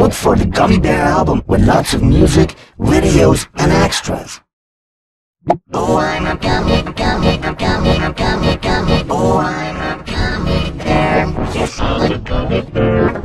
Look for the Gummy Bear album with lots of music, videos, and extras. Oh, I'm a gummy, gummy, a gummy, a gummy, gummy. Oh, I'm a gummy bear. Yes, I'm a gummy bear.